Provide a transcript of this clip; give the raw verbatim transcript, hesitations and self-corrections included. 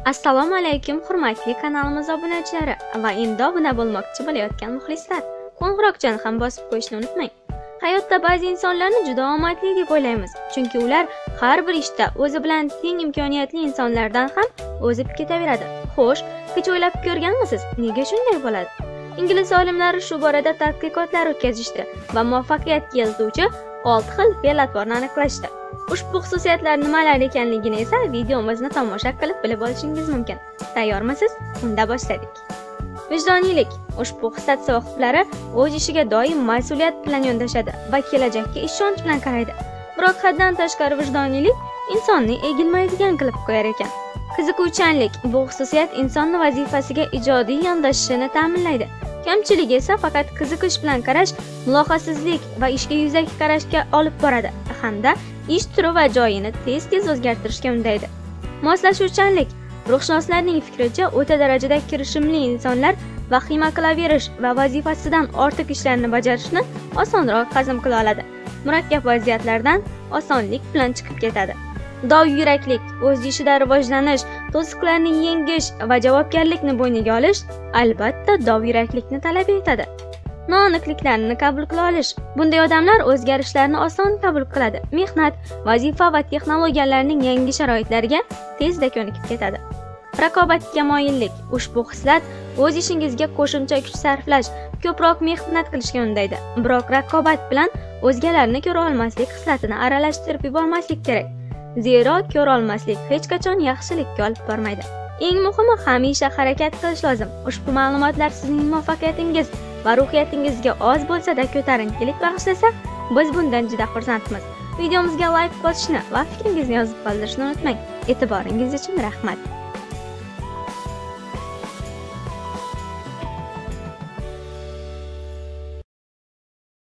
Assalomu alaykum hurmatli kanalimiz obunachilari va endi obuna bo'lmoqchi bo'layotgan muxlislar. Qo'ng'iroqchani ham bosib qo'yishni unutmang. Hayotda ba'zi insonlarni juda omadli deb o'ylaymiz, chunki ular har bir ishda o'zi bilan teng imkoniyatli insonlardan ham o'zib ketaveradi. Xo'sh, hech o'ylab ko'rganmisiz, nega shunday bo'ladi? Ingliz olimlari shu borada tadqiqotlar o'tkazishdi va muvaffaqiyatga eltuvchi olti xil fe'l-atvorni aniqlashdi. Ushbu xususiyatlar nimalar ekanligini esa videomizni tomosha qilib bilib olishingiz mumkin. Tayyormisiz? Unda boshladik. Vijdoniylik ushbu xislat sohiblari o'z ishiga doim mas'uliyat bilan yondashadi va kelajakka ishonch bilan qaraydi. Biroq haddan tashqari vijdoniylik insonni egilmaydigan qilib qo'yar ekan. Qiziquvchanlik bu xususiyat insonni vazifasiga ijodiy yondashishini ta'minlaydi. Kamchiligi esa faqat qiziqish bilan qarash, mulohazasizlik va ishga yuzaki qarashga olib boradi hamda ish turi va joyini tez-tez o'zgartirishga undaydi. Moslashuvchanlik ruhshunoslarning fikricha o'ta darajada kirishimli insonlar vahima qilaverish va vazifasidan ortiq ishlarni bajarishni osonroq hazm qila oladi. Murakkab vaziyatlardan osonlik bilan chiqib ketadi. Dovyuraklik o'z ishida rivojlanish, to'siqlarni yengish va javobgarlikni bo'yniga olish albatta dovyuraklikni talab etadi. Noaniqliklarni qabul qila olish. Bunday odamlar o'zgarishlarni oson qabul qiladi. Mehnat, vazifa va texnologiyalarning yangi sharoitlariga tezda ko'nikib ketadi. Raqobatga moyillik ushbu xislat o'z ishingizga qo'shimcha kuch sarflash, ko'proq mehnat qilishga undaydi. Biroq raqobat bilan o'zgalarni ko'ra olmaslik xislatini aralashtirib yubormaslik kerak. Zero ko'ra olmaslik hech qachon yaxshilikka olib bormaydi. Eng muhimi hamisha harakat qilish lozim. Ushbu ma'lumotlar sizning muvaffaqiyatingiz va ruhiyatingizga oz bo'lsa-da ko'tarinkilik bag'ishlasa, biz bundan juda xursandmiz. Videomizga like bosishni va fikringizni yozib qoldirishni unutmang. E'tiboringiz uchun rahmat.